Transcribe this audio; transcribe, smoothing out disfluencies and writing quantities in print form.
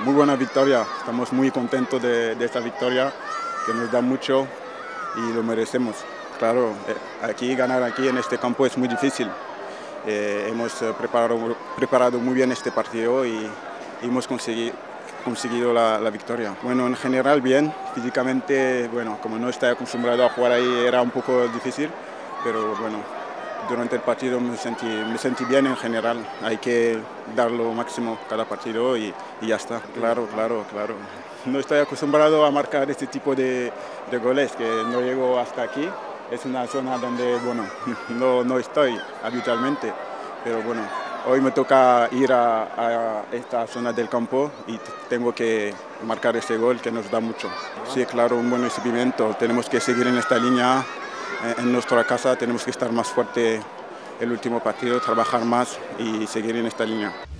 muy buena victoria. Estamos muy contentos de esta victoria, que nos da mucho y lo merecemos. Claro, ganar aquí en este campo es muy difícil. Hemos preparado muy bien este partido y hemos conseguido la victoria. Bueno, en general bien, físicamente, bueno, como no estoy acostumbrado a jugar ahí era un poco difícil, pero bueno, durante el partido me sentí bien en general. Hay que dar lo máximo cada partido y ya está. Claro. No estoy acostumbrado a marcar este tipo de goles, que no llego hasta aquí. Es una zona donde, bueno, no estoy habitualmente, pero bueno, hoy me toca ir a esta zona del campo y tengo que marcar este gol que nos da mucho. Sí, claro, un buen recibimiento. Tenemos que seguir en esta línea. En nuestra casa tenemos que estar más fuerte el último partido, trabajar más y seguir en esta línea.